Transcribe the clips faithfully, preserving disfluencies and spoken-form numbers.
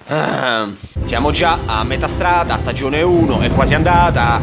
Ah, siamo già a metà strada, stagione uno è quasi andata.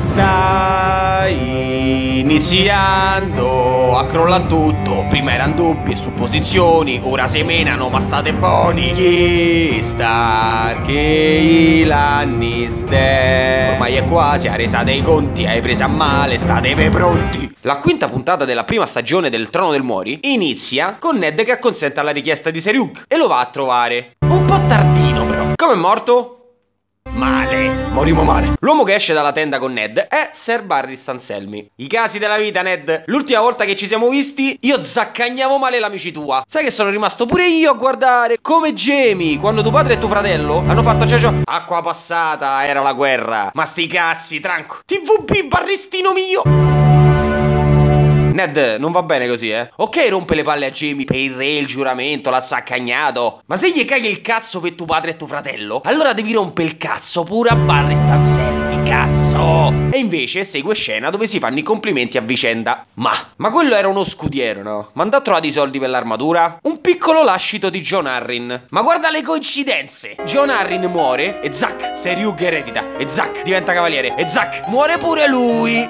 Stai iniziando a crollare tutto. Prima erano dubbi e supposizioni, ora si menano, ma state buoni. Gli Stark e i Lannister. Ormai è quasi, ha resa dei conti, hai preso a male, statevi pronti. La quinta puntata della prima stagione del Trono del Muori inizia con Ned che acconsente alla richiesta di Seriug e lo va a trovare. Un po' tardino però. Come è morto? Male. Morimo male. L'uomo che esce dalla tenda con Ned è Ser Barristan Selmy. I casi della vita, Ned. L'ultima volta che ci siamo visti io zaccagnavo male l'amici tua. Sai che sono rimasto pure io a guardare come Jaime quando tuo padre e tuo fratello hanno fatto ciao ciao. Acqua passata, era la guerra. Ma sti cazzi, tranco. T V B barristino mio. Ned, non va bene così, eh. Ok, rompe le palle a Jaime per il re, il giuramento, l'ha saccagnato. Ma se gli caghi il cazzo per tuo padre e tuo fratello, allora devi rompere il cazzo pure a Barristan Selmy, cazzo. E invece segue scena dove si fanno i complimenti a vicenda. Ma, ma quello era uno scudiero, no? Ma andò a trovare i soldi per l'armatura? Un piccolo lascito di Jon Arryn. Ma guarda le coincidenze. Jon Arryn muore e Zack, Seriug eredita. E Zack diventa cavaliere. E Zack muore pure lui.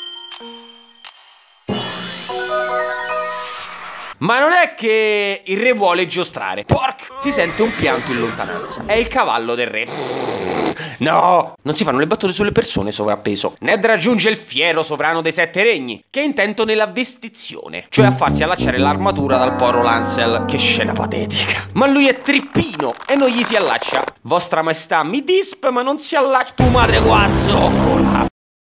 Ma non è che il re vuole giostrare. Pork! Si sente un pianto in lontananza. È il cavallo del re. No! Non si fanno le battute sulle persone sovrappeso. Ned raggiunge il fiero sovrano dei sette regni, che è intento nella vestizione, cioè a farsi allacciare l'armatura dal poro Lancel. Che scena patetica. Ma lui è trippino e non gli si allaccia. Vostra maestà, mi disp, ma non si allaccia. Tu madre guazzo! Cola.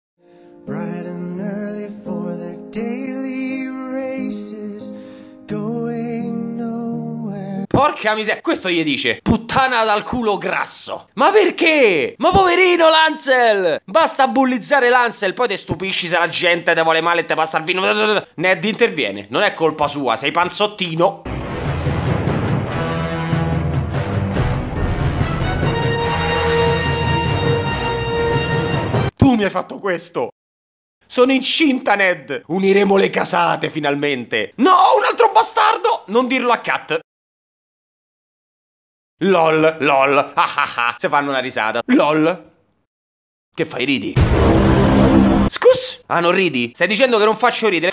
Porca miseria, questo gli dice puttana dal culo grasso. Ma perché? Ma poverino Lancel. Basta bullizzare Lancel, poi te stupisci se la gente te vuole male e te passa il vino. Ned interviene, non è colpa sua, sei panzottino. Tu mi hai fatto questo. Sono incinta, Ned. Uniremo le casate finalmente. No, un altro bastardo. Non dirlo a Kat. LOL, LOL, ah ah ah, se fanno una risata. LOL. Che fai, ridi? Scus? Ah, non ridi? Stai dicendo che non faccio ridere?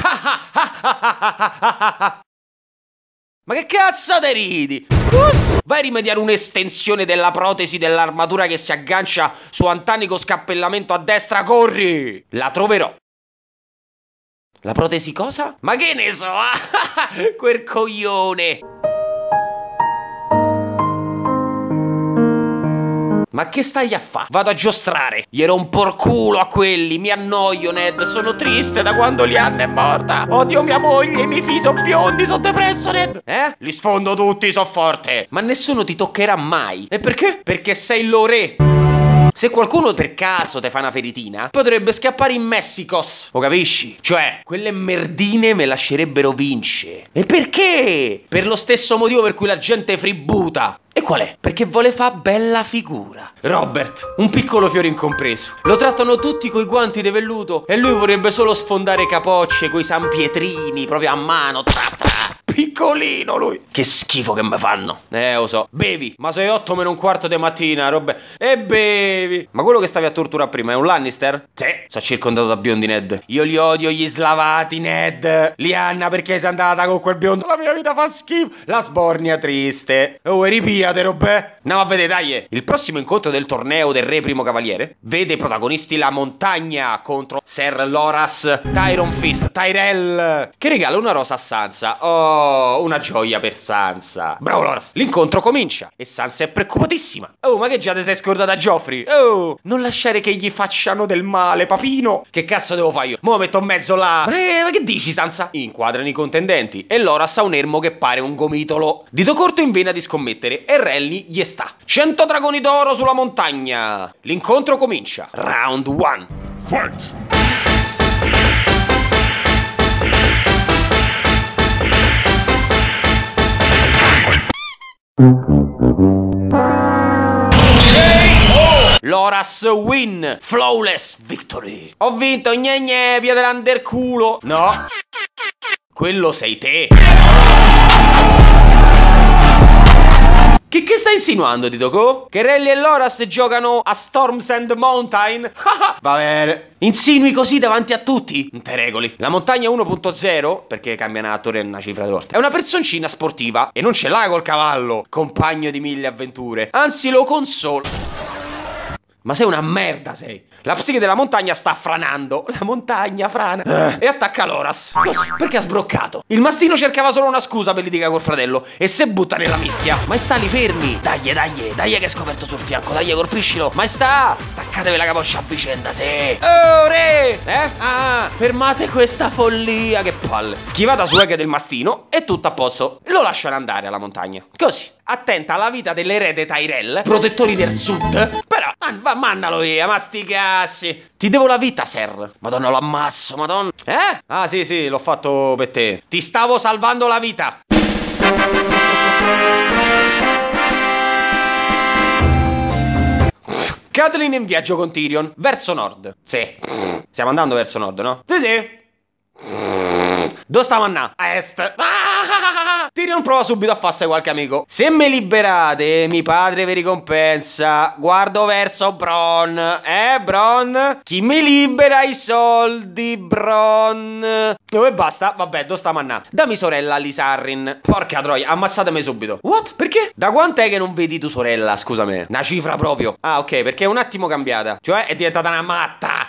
Ma che cazzo te ridi? Scus? Vai a rimediare un'estensione della protesi dell'armatura che si aggancia su Antanico scappellamento a destra, corri! La troverò. La protesi cosa? Ma che ne so? Quel coglione! Ma che stai a fa? Vado a giostrare. Gli rompo il culo a quelli. Mi annoio, Ned. Sono triste da quando Lyanna è morta. Odio mia moglie. I miei figli sono biondi. Sono depresso, Ned. Eh? Li sfondo tutti, so forte. Ma nessuno ti toccherà mai. E perché? Perché sei lo re. Se qualcuno per caso te fa una feritina, potrebbe scappare in Messicos. Lo capisci? Cioè, quelle merdine me lascerebbero vincere. E perché? Per lo stesso motivo per cui la gente fributa. E qual è? Perché vuole fa bella figura. Robert, un piccolo fiore incompreso. Lo trattano tutti coi guanti di velluto e lui vorrebbe solo sfondare capocce coi sanpietrini proprio a mano. Tra tra. Piccolino lui. Che schifo che mi fanno. Eh, lo so. Bevi. Ma sei otto meno un quarto di mattina, robe. E bevi. Ma quello che stavi a torturare prima è un Lannister? Sì. Sono circondato da biondi, Ned. Io li odio gli slavati, Ned. Lyanna, perché sei andata con quel biondo? La mia vita fa schifo. La sbornia triste. Oh, ripiate, robe. Andiamo a vedere, dai. Il prossimo incontro del torneo del re primo cavaliere vede protagonisti la montagna contro Ser Loras Tyron Fist Tyrell, che regala una rosa a Sansa. Oh, una gioia per Sansa. Bravo Loras. L'incontro comincia e Sansa è preoccupatissima. Oh, ma che già ti sei scordata Joffrey? Oh, non lasciare che gli facciano del male, papino. Che cazzo devo fare io? Mo' metto in mezzo là. Ma che, ma che dici, Sansa? Inquadrano i contendenti e Loras ha un ermo che pare un gomitolo. Dito corto in vena di scommettere e Renly gli sta. cento dragoni d'oro sulla montagna. L'incontro comincia. Round one. Fight! Loras win. Flawless victory. Ho vinto, gne gne, via dell'underculo. No, quello sei te. Che, che stai stai insinuando, Titoco? Che Rally e Loras giocano a Storms and Mountain? Va bene. Insinui così davanti a tutti? Non te regoli. La montagna uno punto zero, perché cambia natura è una cifra torta, è una personcina sportiva e non ce l'ha col cavallo, compagno di mille avventure. Anzi, lo consola. Ma sei una merda, sei. La psiche della montagna sta franando. La montagna frana. Uh. E attacca Loras. Così, perché ha sbroccato. Il mastino cercava solo una scusa per litigare col fratello e se butta nella mischia. Maestà, li fermi. Dai, dai, dai che è scoperto sul fianco. Dai, colpiscilo. Maestà, staccatevi la capoccia a vicenda, sì. Oh, re. Eh? Ah, fermate questa follia. Che palle. Schivata su eghe del mastino e tutto a posto. Lo lasciano andare alla montagna. Così. Attenta alla vita dell'erede Tyrell, protettori del sud. Però, va, mannalo via, ma sti cazzi. Ti devo la vita, sir. Madonna, lo ammasso, madonna. Eh? Ah, sì, sì, l'ho fatto per te. Ti stavo salvando la vita. Catelyn in viaggio con Tyrion, verso nord. Sì. Stiamo andando verso nord, no? Sì, sì. Dove stiamo andando? A est. Ah! Tyrion prova subito a farsi qualche amico. Se mi liberate, mi padre vi ricompensa. Guardo verso Bronn. Eh, Bronn? Chi mi libera i soldi, Bronn? Oh, e basta. Vabbè, dove stiamo andando? Dammi sorella Lisa Arryn. Porca troia, ammazzatemi subito. What? Perché? Da quant'è che non vedi tu sorella? Scusami. Una cifra proprio. Ah, ok, perché è un attimo cambiata. Cioè, è diventata una matta.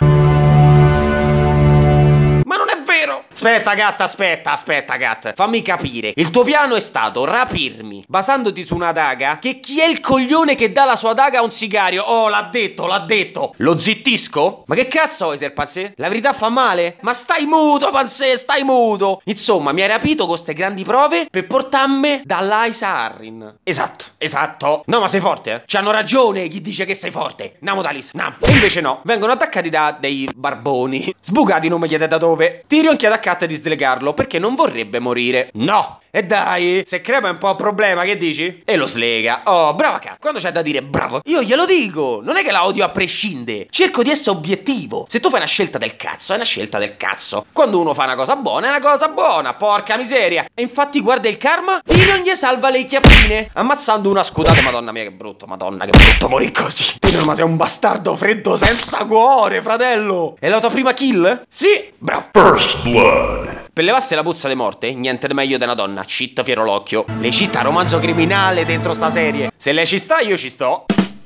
Aspetta, gatta, aspetta, aspetta, gatta. Fammi capire. Il tuo piano è stato rapirmi basandoti su una daga. Che chi è il coglione che dà la sua daga a un sicario? Oh, l'ha detto, l'ha detto. Lo zittisco? Ma che cazzo vuoi, ser Panzè? La verità fa male? Ma stai muto, Panzè, stai muto. Insomma, mi hai rapito con ste grandi prove per portarmi da Lysa Arryn. Esatto, esatto. No, ma sei forte, eh? C'hanno ragione chi dice che sei forte. Namo da Lisa, nam. E invece no. Vengono attaccati da dei barboni. Sbucati, non mi chiede da dove. Tyrion chiede a Cat di slegarlo perché non vorrebbe morire. No! E dai, se crepa è un po' un problema, che dici? E lo slega. Oh, brava Cat. Quando c'è da dire bravo, io glielo dico. Non è che la odio a prescindere. Cerco di essere obiettivo. Se tu fai una scelta del cazzo, è una scelta del cazzo. Quando uno fa una cosa buona, è una cosa buona. Porca miseria. E infatti guarda il karma. Tyrion gli salva le chiappine ammazzando una. Scusate, madonna mia, che brutto. Madonna, che brutto morire così. Tyrion, ma sei un bastardo freddo senza cuore, fratello. È la tua prima kill? Sì, bravo. First blood. Per levarsi la puzza di morte, niente di meglio di una donna. Cheat fiero l'occhio. Lei citta romanzo criminale dentro sta serie. Se lei ci sta, io ci sto.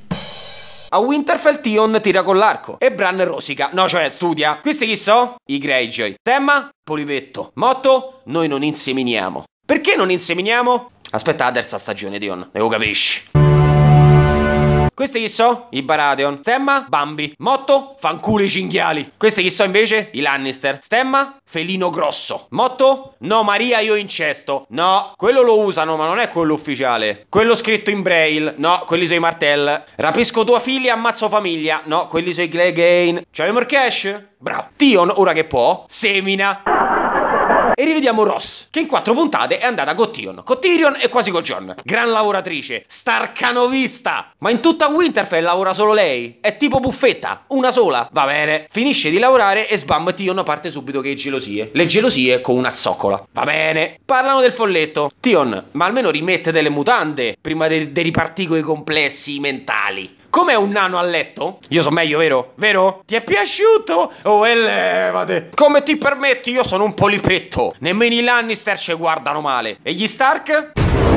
A Winterfell Tion tira con l'arco e Bran rosica. No, cioè studia. Questi chi so? I Greyjoy. Temma? Polipetto. Motto? Noi non inseminiamo. Perché non inseminiamo? Aspetta la terza stagione, Tion. Devo capisci. Questi chi so? I Baratheon. Stemma? Bambi. Motto? Fanculo i cinghiali. Questi chi so invece? I Lannister. Stemma? Felino grosso. Motto? No Maria, io incesto. No, quello lo usano ma non è quello ufficiale. Quello scritto in Braille. No, quelli sono i Martell. Rapisco tua figlia, ammazzo famiglia. No, quelli sono i Clegane. C'hai Marcash? Bravo. Tion, ora che può, semina. E rivediamo Ross, che in quattro puntate è andata con Tion, con Tyrion e quasi con Jon. Gran lavoratrice, starcanovista. Ma in tutta Winterfell lavora solo lei. È tipo buffetta, una sola. Va bene. Finisce di lavorare e sbam, Tion parte subito che è gelosie. Le gelosie con una zoccola. Va bene. Parlano del folletto. Tion, ma almeno rimette delle mutande prima di de ripartire coi complessi mentali. Com'è un nano a letto? Io so meglio, vero? Vero? Ti è piaciuto? Oh, e levate. Come ti permetti? Io sono un polipetto. Nemmeno i Lannister ci guardano male. E gli Stark?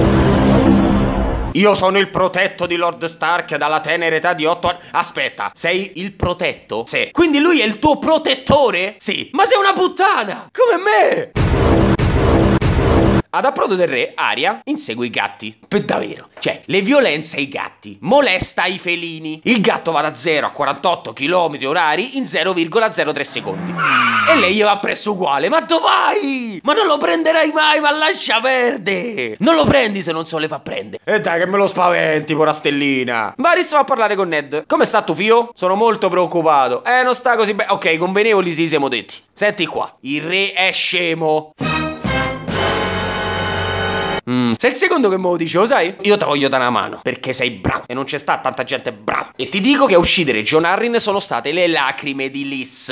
Io sono il protetto di Lord Stark dalla tenera età di otto anni. Aspetta, sei il protetto? Sì. Quindi lui è il tuo protettore? Sì. Ma sei una puttana! Come me! Ad approdo del re, Arya insegue i gatti. Per davvero. Cioè, le violenze ai gatti. Molesta i felini. Il gatto va da zero a quarantotto chilometri orari in zero virgola zero tre secondi. E lei gli va presso uguale. Ma dove vai? Ma non lo prenderai mai, ma lascia perdere. Non lo prendi se non se lo le fa prendere. E dai che me lo spaventi, porastellina. Varys va a parlare con Ned. Come sta tuo figlio? Sono molto preoccupato. Eh, non sta così bene. Ok, convenevoli si siamo detti. Senti qua. Il re è scemo. Mm, sei il secondo che me lo dice, lo sai? Io ti voglio dare una mano, perché sei bravo e non c'è sta tanta gente brava. E ti dico che a uccidere Jon Arryn sono state le lacrime di Lys.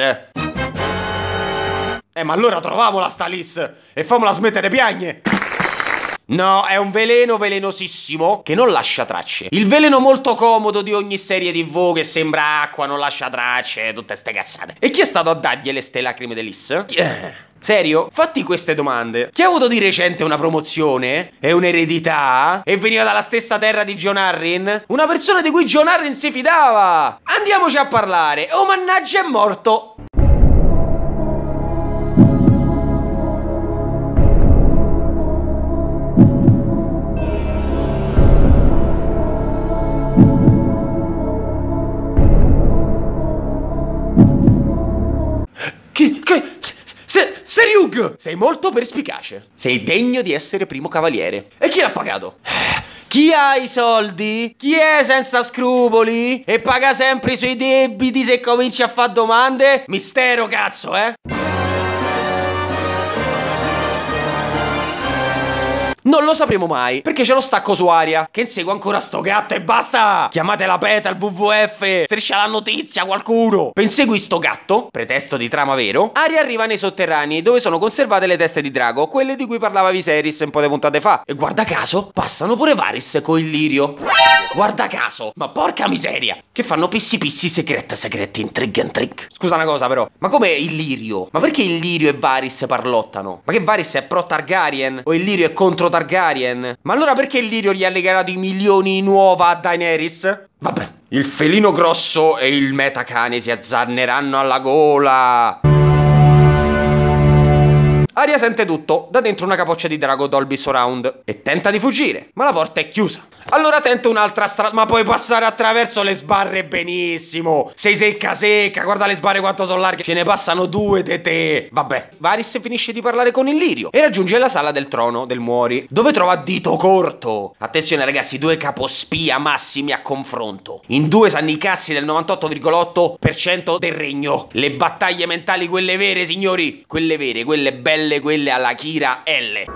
Eh, ma allora troviamola sta Lys e famola smettere di piagne. No, è un veleno velenosissimo che non lascia tracce. Il veleno molto comodo di ogni serie tivù che sembra acqua, non lascia tracce, tutte ste cazzate. E chi è stato a dargliele ste lacrime dell'Is? Chi è? Serio? Fatti queste domande. Chi ha avuto di recente una promozione e un'eredità e veniva dalla stessa terra di John Arryn? Una persona di cui John Arryn si fidava. Andiamoci a parlare. Oh mannaggia, è morto. Chi? Che? Se, Seriug! Sei molto perspicace. Sei degno di essere primo cavaliere. E chi l'ha pagato? Chi ha i soldi? Chi è senza scrupoli? E paga sempre i suoi debiti se cominci a fare domande? Mistero, cazzo, eh? Non lo sapremo mai, perché c'è lo stacco su Arya, che insegue ancora sto gatto e basta! Chiamate la PETA, il W W F, striscia la notizia, qualcuno! Per insegui sto gatto, pretesto di trama vero, Arya arriva nei sotterranei, dove sono conservate le teste di drago, quelle di cui parlava Viserys un po' di puntate fa. E guarda caso, passano pure Varys con il lirio. Guarda caso, ma porca miseria! Che fanno pissi pissi, secret, secret, intrigue, intrigue. Scusa una cosa però, ma com'è il lirio? Ma perché il lirio e Varys parlottano? Ma che Varys è pro Targaryen? O il lirio è contro Targaryen? Ma allora perché il lirio gli ha regalato i milioni nuova a Daenerys? Vabbè, il felino grosso e il metacane si azzanneranno alla gola. Arya sente tutto da dentro una capoccia di drago Dolby Surround e tenta di fuggire, ma la porta è chiusa. Allora tenta un'altra strada, ma puoi passare attraverso le sbarre benissimo. Sei secca secca, guarda le sbarre quanto sono larghe. Ce ne passano due di te. Vabbè, Varys finisce di parlare con il lirio e raggiunge la sala del trono del Muori, dove trova Dito Corto. Attenzione ragazzi, due capospia massimi a confronto. In due sanno i cazzi del novantotto virgola otto per cento del regno. Le battaglie mentali, quelle vere signori. Quelle vere, quelle belle, quelle alla Kira L.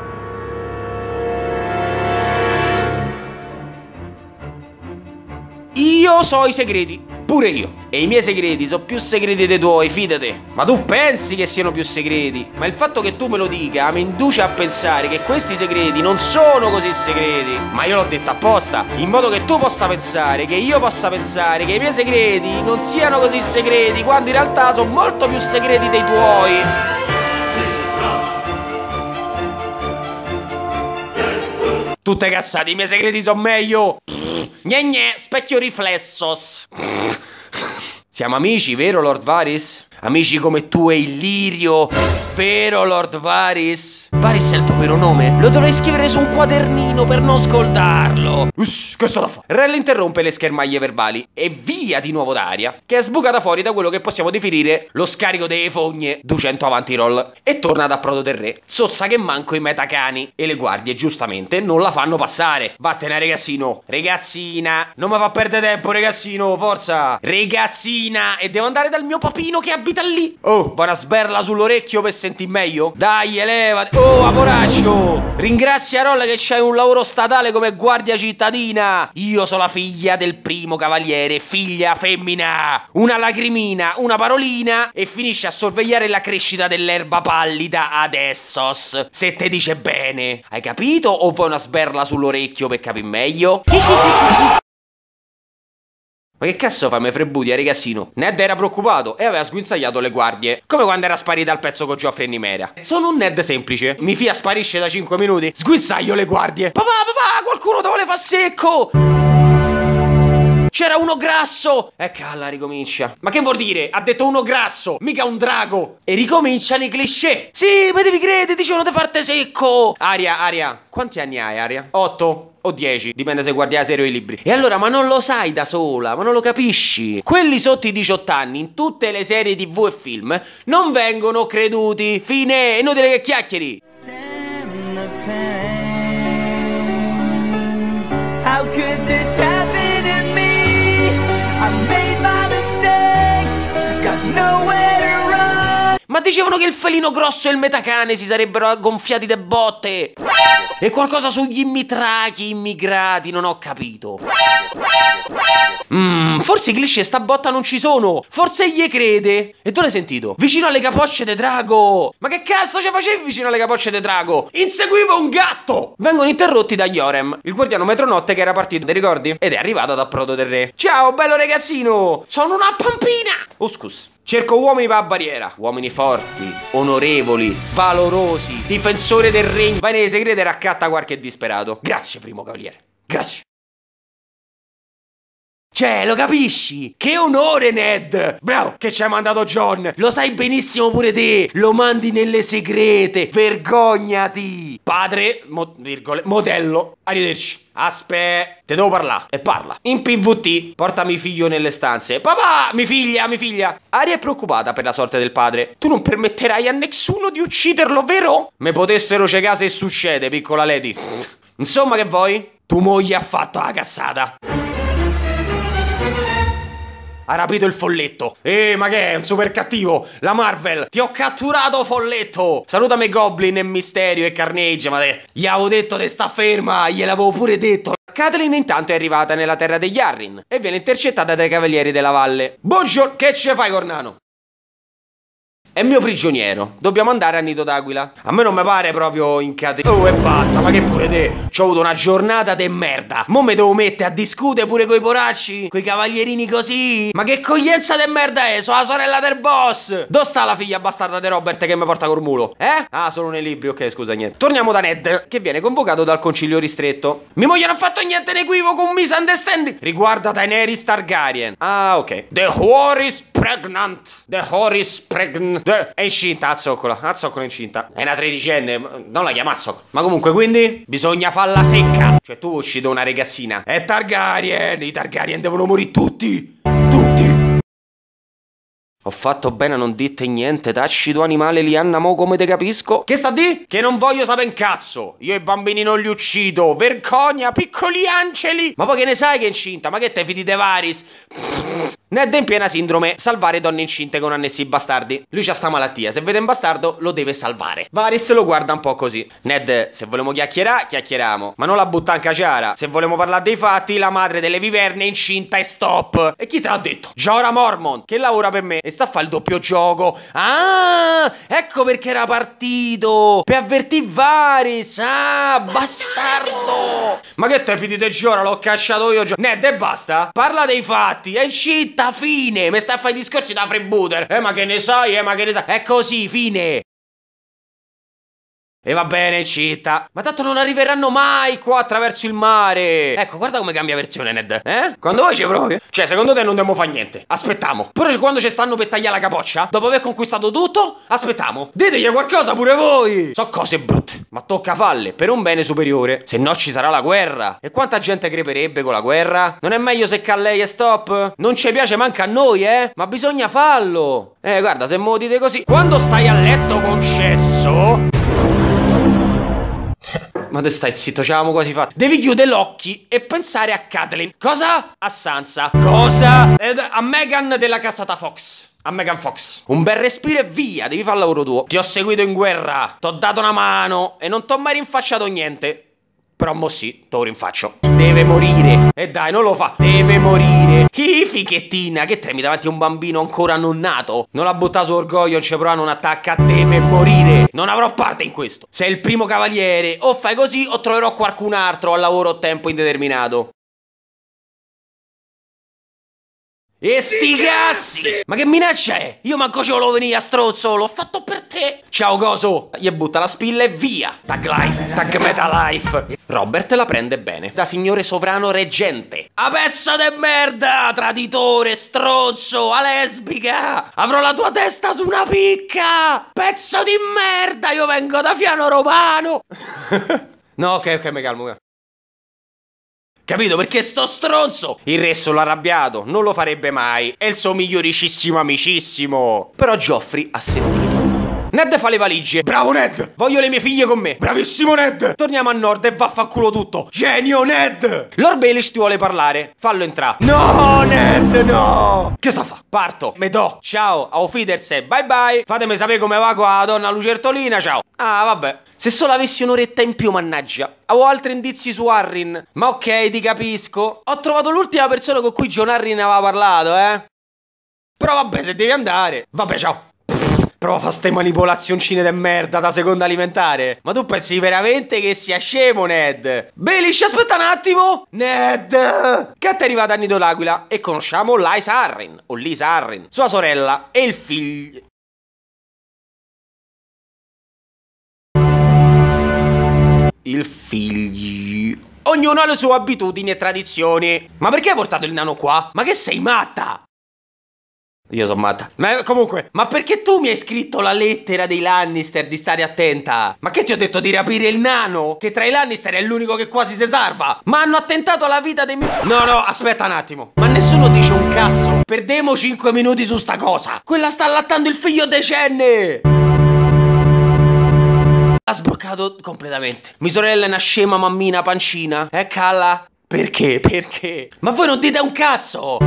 Io so i segreti, pure io. E i miei segreti sono più segreti dei tuoi, fidate. Ma tu pensi che siano più segreti? Ma il fatto che tu me lo dica mi induce a pensare che questi segreti non sono così segreti. Ma io l'ho detto apposta, in modo che tu possa pensare, che io possa pensare che i miei segreti non siano così segreti, quando in realtà sono molto più segreti dei tuoi. Tutte cazzate, i miei segreti sono meglio. Gne gne, specchio riflessos. Siamo amici, vero Lord Varys? Amici come tu e il lirio, vero Lord Varys? Varys è il tuo vero nome? Lo dovrei scrivere su un quadernino per non scoldarlo. Ush, che sto da fare? Rell interrompe le schermaglie verbali e via di nuovo da Arya, che è sbucata fuori da quello che possiamo definire lo scarico delle fogne duecento avanti roll, e torna ad approdo del re. Sozza che manco i metacani, e le guardie giustamente non la fanno passare. Vattene ragazzino. Ragazzina, non mi fa perdere tempo ragazzino, forza. Ragazzina, e devo andare dal mio papino che abita lì. Oh, va una sberla sull'orecchio per sentir meglio? Dai, elevati. Oh, aporaccio! Ringrazia Roll che c'hai un lavoro statale come guardia cittadina. Io sono la figlia del primo cavaliere, figlia femmina. Una lacrimina, una parolina e finisce a sorvegliare la crescita dell'erba pallida adesso. Se te dice bene. Hai capito o vuoi una sberla sull'orecchio per capire meglio? Ma che cazzo fa me frebudia, ragazzino? Ned era preoccupato e aveva sguinzagliato le guardie, come quando era sparita al pezzo con Joffrey e Nymeria. Sono un Ned semplice. Mi fia sparisce da cinque minuti. Sguinzaglio le guardie. Papà, papà, qualcuno te vuole far secco. C'era uno grasso. E calla, ricomincia. Ma che vuol dire? Ha detto uno grasso, mica un drago. E ricominciano i cliché. Sì, ma devi credere, dicevano di farti secco. Aria, Aria, quanti anni hai, Aria? Otto o dieci, dipende se guardi la serie o i libri. E allora, ma non lo sai da sola, ma non lo capisci. Quelli sotto i diciotto anni, in tutte le serie tv e film, non vengono creduti. Fine, inutile che chiacchieri. How could this happen to me? I made my mistakes, got nowhere to run. Ma dicevano che il felino grosso e il metacane si sarebbero gonfiati de botte. E qualcosa sugli immitrati immigrati, non ho capito. Mmm, forse i cliché sta botta non ci sono. Forse gli crede. E tu l'hai sentito? Vicino alle capocce de drago. Ma che cazzo ci facevi vicino alle capocce de drago? Inseguivo un gatto. Vengono interrotti da Yorem, il guardiano metronotte che era partito, ti ricordi? Ed è arrivato ad approdo del re. Ciao bello ragazzino, sono una pampina. Oh scus. Cerco uomini per la barriera. Uomini forti, onorevoli, valorosi, difensori del regno. Vai nei segreti e raccatta qualche disperato. Grazie primo cavaliere. Grazie. Cioè, lo capisci? Che onore, Ned! Bravo, che ci hai mandato John! Lo sai benissimo pure te! Lo mandi nelle segrete! Vergognati! Padre, mo virgole, modello, arrivederci. Aspetta, te devo parlare. E parla. In P V T, portami figlio nelle stanze. Papà, mi figlia, mi figlia. Aria è preoccupata per la sorte del padre. Tu non permetterai a nessuno di ucciderlo, vero? Me potessero cecare se succede, piccola Lady. Insomma, che vuoi? Tu moglie ha fatto la cazzata. Ha rapito il folletto. Eh, ma che è? Un super cattivo. La Marvel. Ti ho catturato, folletto. Salutami Goblin e Mysterio e Carnage. Ma te, gli avevo detto te sta ferma. Gliel'avevo pure detto. Catelyn intanto è arrivata nella terra degli Arryn e viene intercettata dai Cavalieri della Valle. Buongiorno, che ce fai, Cornano? È mio prigioniero, dobbiamo andare a Nido d'Aquila. A me non mi pare proprio incate... Oh, e basta, ma che pure te? C'ho avuto una giornata de merda. Mo me devo mettere a discutere pure coi poracci, coi cavalierini così. Ma che coglienza de merda è? Sono la sorella del boss. Dove sta la figlia bastarda di Robert che mi porta col mulo? Eh? Ah, sono nei libri, ok, scusa, niente. Torniamo da Ned, che viene convocato dal concilio ristretto. Mia moglie non ha fatto niente in equivoco, un misunderstanding. Riguarda Daenerys Targaryen. Ah, ok. The whore is pregnant. The whore is pregnant. È incinta, azzoccola, azzoccola incinta. È una tredicenne, non la chiama azzoccola. Ma comunque, quindi, bisogna farla secca. Cioè, tu usci da una ragazzina. È Targaryen, i Targaryen devono morire tutti. Tutti. Ho fatto bene a non dite niente, tacito animale Lianna, mo come te capisco? Che sta di? Che non voglio sapere un cazzo. Io i bambini non li uccido. Vergogna, piccoli angeli. Ma poi che ne sai che è incinta? Ma che te fidi de Varys? Ned è in piena sindrome salvare donne incinte con annessi bastardi. Lui c'ha sta malattia, se vede un bastardo lo deve salvare. Varys lo guarda un po' così. Ned, se vogliamo chiacchierare, chiacchieriamo, ma non la butta in caciara. Se vogliamo parlare dei fatti, la madre delle viverne è incinta e stop. E chi te l'ha detto? Jorah Mormont, che lavora per me e sta a fare il doppio gioco. Ah, ecco perché era partito, per avvertire Varys. Ah, bastardo. Ma che te fidi di Jorah? L'ho cacciato io. Ned, e basta. Parla dei fatti, è incinta. Fine, mi sta a fare i discorsi da freebooter. Eh ma che ne sai, eh ma che ne sai. È così, fine. E va bene, città. Ma tanto non arriveranno mai qua attraverso il mare. Ecco, guarda come cambia versione, Ned. Eh? Quando voi ci provi? Cioè, secondo te non dobbiamo fare niente. Aspettiamo. Però quando ci stanno per tagliare la capoccia, dopo aver conquistato tutto, aspettiamo. Ditegli qualcosa pure voi. So cose brutte, ma tocca falle per un bene superiore. Se no ci sarà la guerra. E quanta gente creperebbe con la guerra? Non è meglio se lei e stop? Non ci piace manca a noi, eh? Ma bisogna farlo. Eh, guarda, se me lo dite così. Quando stai a letto concesso... Ma te stai zitto, ce l'avevamo quasi fatto. Devi chiudere gli occhi e pensare a Catelyn. Cosa? A Sansa. Cosa? Ed a Megan della casata Fox. A Megan Fox. Un bel respiro e via, devi fare il lavoro tuo. Ti ho seguito in guerra, ti ho dato una mano e non ti ho mai rinfacciato niente. Però mo sì, te lo rinfaccio. Deve morire. E dai, non lo fa. Deve morire. Ih, fichettina, che tremi davanti a un bambino ancora non nato? Non l'ha buttato su orgoglio, non ci prova, non attacca. Deve morire. Non avrò parte in questo. Sei il primo cavaliere. O fai così o troverò qualcun altro al lavoro a tempo indeterminato. E sti cazzi! Ma che minaccia è? Io manco ce volevo venire a strozzo, l'ho fatto per te! Ciao coso! Gli butta la spilla e via! Tag life, tag meta life! Robert la prende bene, da signore sovrano reggente. A pezzo de merda! Traditore, stronzo, a lesbica! Avrò la tua testa su una picca! Pezzo di merda! Io vengo da Fiano Romano! No, ok, ok, mi calmo. Capito? Perché sto stronzo, il re solo arrabbiato, non lo farebbe mai. È il suo miglioricissimo amicissimo. Però Joffrey ha sentito. Ned fa le valigie. Bravo Ned. Voglio le mie figlie con me. Bravissimo Ned. Torniamo a nord e vaffanculo tutto. Genio Ned. Lord Baelish ti vuole parlare. Fallo entrare. No Ned, no. Che sta a fa? Parto. Me do. Ciao. Auf Wiedersehen. Bye bye. Fatemi sapere come va qua la donna lucertolina. Ciao. Ah vabbè. Se solo avessi un'oretta in più, mannaggia. Avevo altri indizi su Arryn. Ma ok, ti capisco. Ho trovato l'ultima persona con cui Jon Arryn aveva parlato, eh. Però vabbè, se devi andare. Vabbè, ciao. Prova a fare ste manipolazioncine de merda da seconda alimentare. Ma tu pensi veramente che sia scemo, Ned? Baelish, aspetta un attimo. Ned, Cat è arrivata a Nido l'Aquila e conosciamo Lysa Arryn, o Lysa Arryn, sua sorella e il figlio. Il figlio. Ognuno ha le sue abitudini e tradizioni. Ma perché hai portato il nano qua? Ma che sei matta? Io sono matta. Ma comunque, ma perché tu mi hai scritto la lettera dei Lannister di stare attenta? Ma che ti ho detto di rapire il nano? Che tra i Lannister è l'unico che quasi si salva. Ma hanno attentato alla vita dei miei... No, no, aspetta un attimo. Ma nessuno dice un cazzo. Perdemo cinque minuti su sta cosa. Quella sta allattando il figlio decenne. Ha sbroccato completamente. Mia sorella è una scema mammina pancina. Eh, calla? Perché? Perché? Ma voi non dite un cazzo!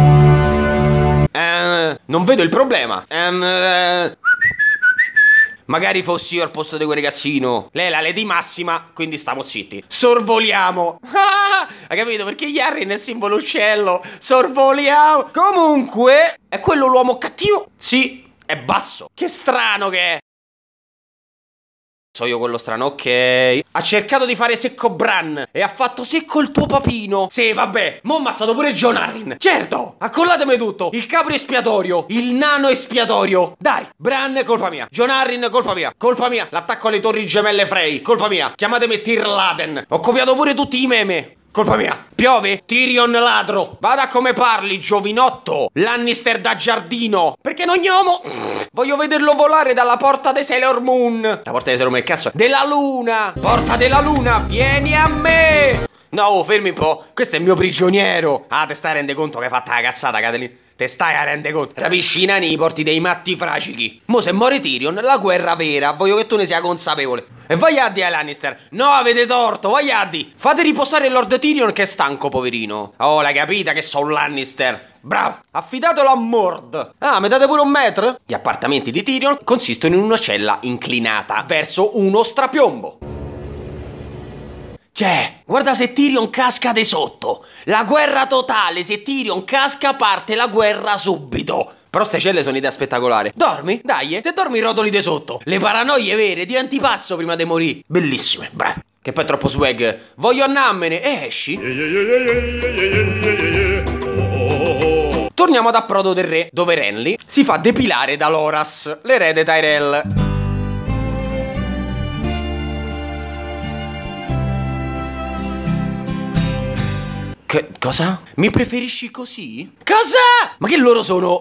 Eh, non vedo il problema. Ehm... Eh, magari fossi io al posto di quel ragazzino. Lei è la Lady Massima, quindi stiamo zitti. Sorvoliamo. Ah, hai capito? Perché gli Arryn è simbolo uccello. Sorvoliamo. Comunque, è quello l'uomo cattivo? Sì, è basso. Che strano che è. So io quello strano, ok. Ha cercato di fare secco Bran e ha fatto secco il tuo papino. Sì, vabbè, mo' ho ammazzato pure Jon Arryn. Certo, accollatemi tutto. Il capro espiatorio, il nano espiatorio. Dai, Bran è colpa mia, Jon Arryn è colpa mia, colpa mia. L'attacco alle torri gemelle Frey, colpa mia. Chiamatemi Tyr Laden. Ho copiato pure tutti i meme. Colpa mia. Piove? Tyrion ladro. Vada come parli, giovinotto. Lannister da giardino. Perché non gnomo? Voglio vederlo volare dalla porta dei Sailor Moon. La porta dei Sailor Moon, che cazzo è? Della luna. Porta della luna, vieni a me. No, oh, fermi un po'. Questo è il mio prigioniero. Ah, te stai a rende conto che hai fatto la cazzata, Catelyn? Te stai a rende conto? Rapisci i nani e i porti dei matti fracichi. Mo' se muore Tyrion, la guerra vera. Voglio che tu ne sia consapevole. E vai a di ai Lannister. No, avete torto, vai a di. Fate riposare il Lord Tyrion che è stanco, poverino. Oh, l'hai capita che so un Lannister. Bravo. Affidatelo a Mord. Ah, mi date pure un metro? Gli appartamenti di Tyrion consistono in una cella inclinata verso uno strapiombo. Cioè, guarda se Tyrion casca di sotto. La guerra totale, se Tyrion casca parte la guerra subito. Però ste celle sono idea spettacolare. Dormi? Dai, se dormi rotoli di sotto. Le paranoie vere, diventi pazzo prima di morire. Bellissime, bravo. Che poi è troppo swag. Voglio annammene e esci. Torniamo ad Approdo del Re, dove Renly si fa depilare da Loras, l'erede Tyrell. Che cosa? Mi preferisci così? Cosa? Ma che loro sono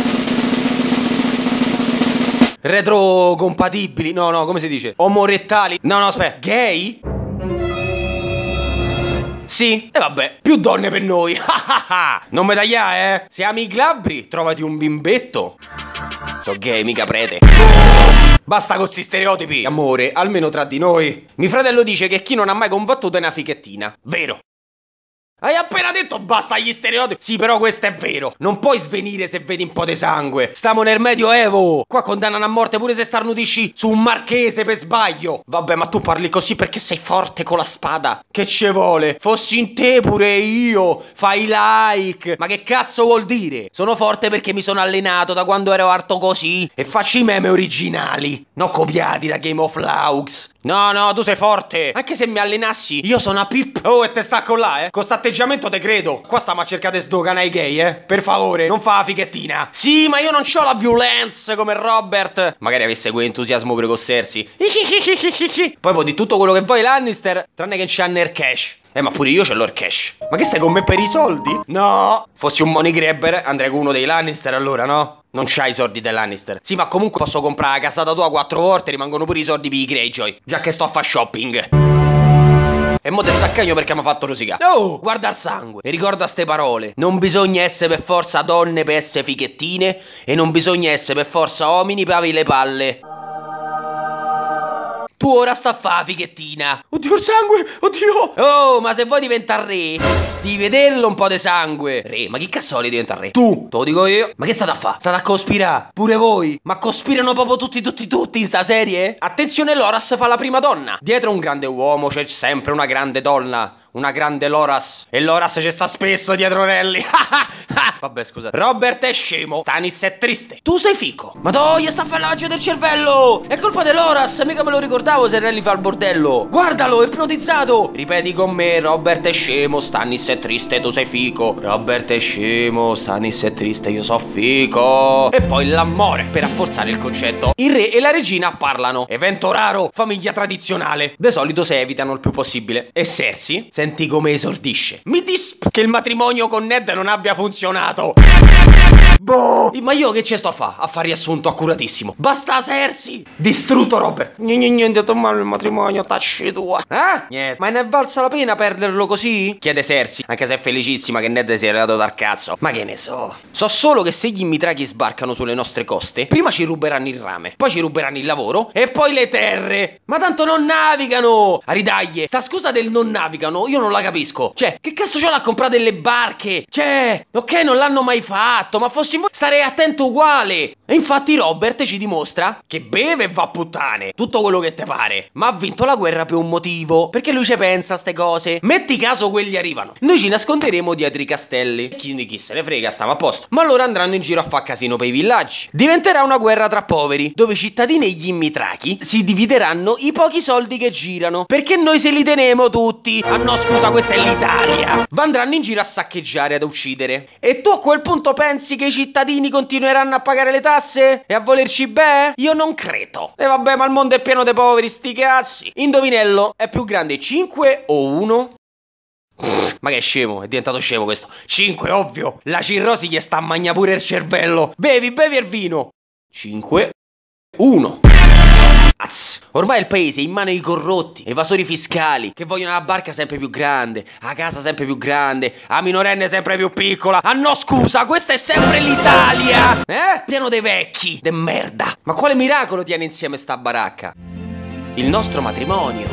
retrocompatibili? No, no, come si dice? Omorettali? No, no, aspetta. Gay? Sì, e vabbè, più donne per noi. Non me tagliare, eh. Siamo i glabri, trovati un bimbetto. So gay, mica prete. Basta con sti stereotipi. Amore, almeno tra di noi. Mio fratello dice che chi non ha mai combattuto è una fichettina. Vero. Hai appena detto basta gli stereotipi. Sì, però questo è vero. Non puoi svenire se vedi un po' di sangue. Stiamo nel medioevo. Qua condannano a morte pure se starnutisci su un marchese per sbaglio. Vabbè, ma tu parli così perché sei forte con la spada. Che ci vuole? Fossi in te pure io. Fai like. Ma che cazzo vuol dire? Sono forte perché mi sono allenato da quando ero alto così. E faccio i meme originali, non copiati da Game of Thrones. No, no, tu sei forte. Anche se mi allenassi, io sono a Pip. Oh, e te stacco là, eh. Con st'atteggiamento te credo. Qua stiamo a cercare di sdoganare i gay, eh. Per favore, non fa la fichettina. Sì, ma io non c'ho la violence come Robert. Magari avesse quell'entusiasmo per cossersi. Poi può di tutto quello che vuoi Lannister, tranne che c'ha Ner Cash. Eh, ma pure io ce l'ho il cash. Ma che stai con me per i soldi? No. Fossi un money grabber, andrei con uno dei Lannister allora, no? Non c'hai i soldi dei Lannister. Sì, ma comunque posso comprare la casata tua quattro volte, rimangono pure i soldi per i Greyjoy, già che sto a fare shopping. E mo te saccagno perché mi ha fatto rosicare. Oh, guarda il sangue. E ricorda ste parole. Non bisogna essere per forza donne per essere fichettine. E non bisogna essere per forza uomini per avere le palle. Tu ora sta a fa, fighettina. Oddio, il sangue, oddio. Oh, ma se vuoi diventare re, devi vederlo un po' di sangue. Re, ma chi cazzo vuole diventare re? Tu, te lo dico io. Ma che state a fa? State a cospirare, pure voi. Ma cospirano proprio tutti, tutti, tutti in sta serie? Attenzione, Loras fa la prima donna. Dietro un grande uomo c'è sempre una grande donna. Una grande Loras. E Loras ci sta spesso dietro Relly. Vabbè, scusate. Robert è scemo, Stannis è triste. Tu sei fico. Ma togli sta fallaggio del cervello. È colpa di Loras, mica me lo ricordavo se Relly fa il bordello. Guardalo, è ipnotizzato. Ripeti con me, Robert è scemo, Stannis è triste, tu sei fico. Robert è scemo, Stannis è triste, io so fico. E poi l'amore, per rafforzare il concetto. Il re e la regina parlano. Evento raro, famiglia tradizionale. De solito si evitano il più possibile. E Cersei, senti come esordisce. Mi disp che il matrimonio con Ned non abbia funzionato. Boh. Ma io che ci sto a fa? A fare riassunto accuratissimo. Basta Cersei. Distrutto Robert. Niente, niente, è male il matrimonio, tacci tua. Eh? Niente. Ma ne è valsa la pena perderlo così? Chiede Cersei, anche se è felicissima che Ned si è arrivato dal cazzo. Ma che ne so. So solo che se gli Mithraki sbarcano sulle nostre coste, prima ci ruberanno il rame, poi ci ruberanno il lavoro e poi le terre. Ma tanto non navigano. A ridaglie. Sta scusa del non navigano io non la capisco. Cioè, che cazzo ce l'ha a comprare delle barche? Cioè, ok, non l'hanno mai fatto, ma fossi voi starei attento uguale. E infatti Robert ci dimostra che beve e va a puttane, tutto quello che te pare, ma ha vinto la guerra per un motivo, perché lui ci pensa a ste cose. Metti caso quelli arrivano, noi ci nasconderemo dietro i castelli. Chi, chi se ne frega, stiamo a posto. Ma loro andranno in giro a fare casino per i villaggi. Diventerà una guerra tra poveri, dove i cittadini e gli Mithraki si divideranno i pochi soldi che girano, perché noi se li teniamo tutti. Ah no, scusa, questa è l'Italia. Andranno in giro a saccheggiare, ad uccidere. E tu a quel punto pensi che i cittadini continueranno a pagare le tasse? E a volerci bene? Io non credo. E vabbè, ma il mondo è pieno di poveri, sti cazzi. Indovinello, è più grande cinque o uno? Ma che è scemo, è diventato scemo questo. cinque, ovvio. La cirrosi gli sta a mangiare pure il cervello. Bevi, bevi il vino. cinque, uno. Az. Ormai il paese è in mano ai corrotti, evasori fiscali, che vogliono la barca sempre più grande, la casa sempre più grande, la minorenne sempre più piccola. Ah no, scusa, questa è sempre l'Italia! Eh? Pieno dei vecchi, de merda. Ma quale miracolo tiene insieme sta baracca? Il nostro matrimonio.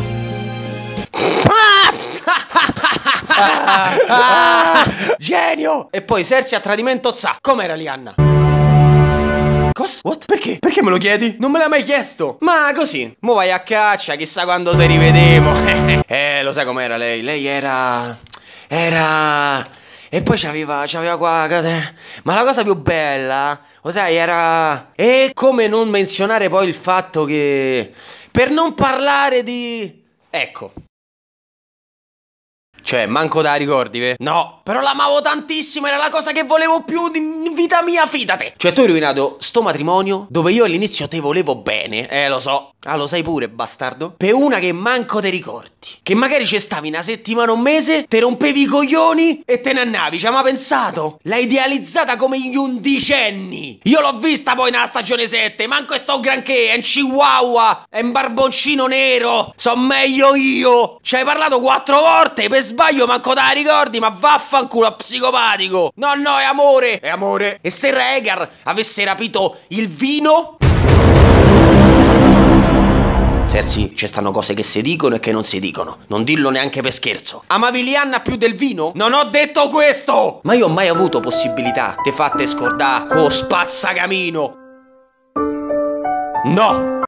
Genio! E poi Cersei a tradimento sa. Com'era Lianna? Cosa? What? Perché? Perché me lo chiedi? Non me l'hai mai chiesto. Ma così. Mo vai a caccia, chissà quando se rivedemo. Eh, lo sai com'era lei? Lei era... Era... E poi c'aveva... C'aveva qua... Ma la cosa più bella... Lo sai, era... E come non menzionare poi il fatto che... Per non parlare di... Ecco. Cioè, manco da ricordi, ve? No, però l'amavo tantissimo, era la cosa che volevo più in vita mia, fidate. Cioè, tu hai rovinato sto matrimonio dove io all'inizio te volevo bene. Eh, lo so. Ah, lo sai pure, bastardo? Per una che manco te ricordi. Che magari ci stavi una settimana o un mese, te rompevi i coglioni e te ne andavi. Ci hai mai pensato? L'hai idealizzata come gli undicenni. Io l'ho vista poi nella stagione sette. Manco è sto granché, è un chihuahua, è un barboncino nero. So meglio io. Ci hai parlato quattro volte per sbaglio, manco te la ricordi, ma vaffanculo a psicopatico. No, no, è amore. È amore. E se Rhaegar avesse rapito il vino? Cersei, ci stanno cose che si dicono e che non si dicono. Non dillo neanche per scherzo. Amavi Lianna più del vino? Non ho detto questo! Ma io ho mai avuto possibilità te fatte scordare co spazzacamino? No!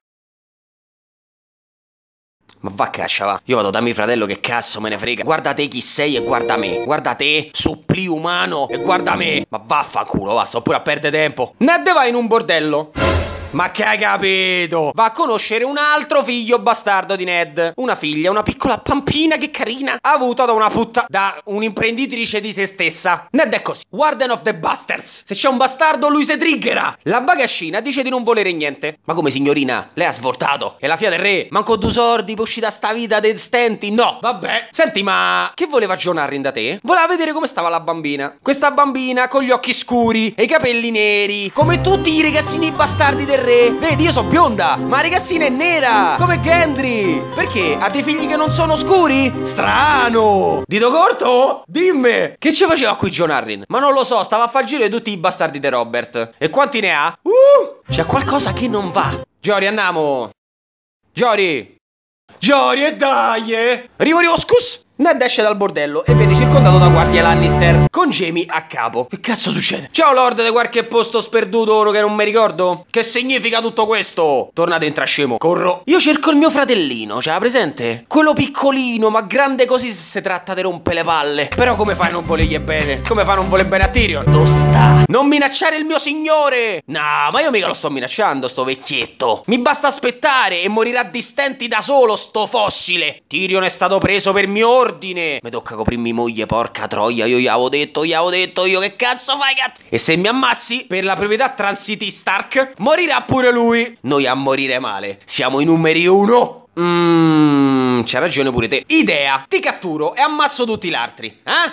Ma va a caccia, va. Io vado da mio fratello, che cazzo me ne frega. Guarda te chi sei e guarda me. Guarda te, supplì umano, e guarda me. Ma vaffanculo, va, sto pure a perdere tempo. Ned va in un bordello. Ma che hai capito? Va a conoscere un altro figlio bastardo di Ned. Una figlia, una piccola pampina, che carina, avuta da una putta... da un'imprenditrice di se stessa. Ned è così, Warden of the Bastards. Se c'è un bastardo lui si triggera. La bagascina dice di non volere niente. Ma come signorina? Lei ha svoltato. È la figlia del re. Manco due sordi per uscire da sta vita dei stenti. No, vabbè. Senti, ma che voleva Jon Arryn da te? Voleva vedere come stava la bambina. Questa bambina con gli occhi scuri e i capelli neri, come tutti i ragazzini bastardi del re. Vedi, io sono bionda, ma la ragazzina è nera, come Gendry. Perché? Ha dei figli che non sono scuri? Strano. Dito corto? Dimmi. Che ci faceva qui Jon Arryn? Ma non lo so, stava a far giro di tutti i bastardi di Robert. E quanti ne ha? Uh, c'è qualcosa che non va. Jory, andiamo. Jory. Jory, e dai! eh. Arrivo, arrivo, scus! Ned esce dal bordello e viene circondato da guardie Lannister, con Jaime a capo. Che cazzo succede? Ciao Lord di qualche posto sperduto oro che non mi ricordo? Che significa tutto questo? Torna dentro, scemo. Corro. Io cerco il mio fratellino, c'ha presente? Quello piccolino, ma grande così se si tratta di rompe le palle. Però come fai a non volergli bene? Come fai a non voler bene a Tyrion? Dove sta? Non minacciare il mio signore! No, ma io mica lo sto minacciando, sto vecchietto. Mi basta aspettare e morirà di stenti da solo, sto fossile. Tyrion è stato preso per mio ordine. Mi tocca coprirmi moglie, porca troia. Io gli avevo detto, gli avevo detto io che cazzo fai, cazzo? E se mi ammassi per la proprietà Transity Stark, morirà pure lui. Noi a morire male siamo i numeri uno. Mmm, c'ha ragione pure te. Idea, ti catturo e ammasso tutti gli altri, eh?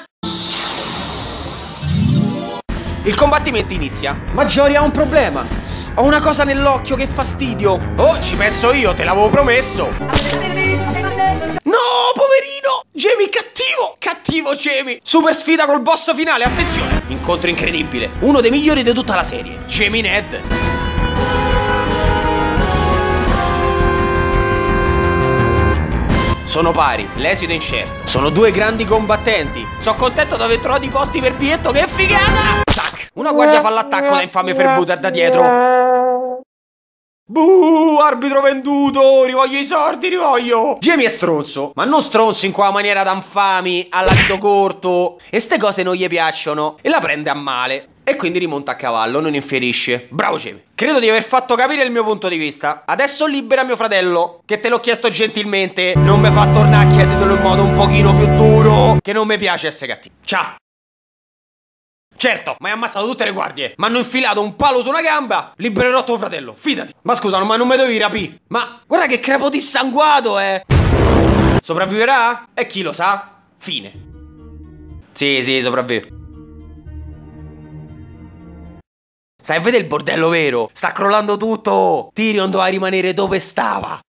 Il combattimento inizia. Ma Jory ha un problema. Ho una cosa nell'occhio, che fastidio. Oh, ci penso io, te l'avevo promesso. No, poverino! Jaime cattivo! Cattivo Jaime! Super sfida col boss finale, attenzione! Incontro incredibile, uno dei migliori di tutta la serie. Jaime Ned. Sono pari, l'esito è incerto. Sono due grandi combattenti. Sono contento di aver trovato i posti per Pietro, che figata! Tac! Una guardia fa l'attacco da infame Freebooter da dietro. Buh, arbitro venduto, rivoglio i sordi, rivoglio. Jaime è stronzo, ma non stronzo in quella maniera da infami, all'abito corto. E ste cose non gli piacciono e la prende a male. E quindi rimonta a cavallo, non infierisce. Bravo Jaime. Credo di aver fatto capire il mio punto di vista. Adesso libera mio fratello, che te l'ho chiesto gentilmente. Non mi fa tornare a chiedertelo in modo un pochino più duro, che non mi piace essere cattivo. Ciao. Certo, ma hai ammazzato tutte le guardie. Mi hanno infilato un palo su una gamba. Libererò tuo fratello, fidati. Ma scusa, ma non mi devi rapire. Ma guarda che crepo dissanguato, eh. Sopravviverà? E chi lo sa? Fine. Sì, sì, sopravvive. Stai a vedere il bordello vero? Sta crollando tutto. Tyrion doveva rimanere dove stava.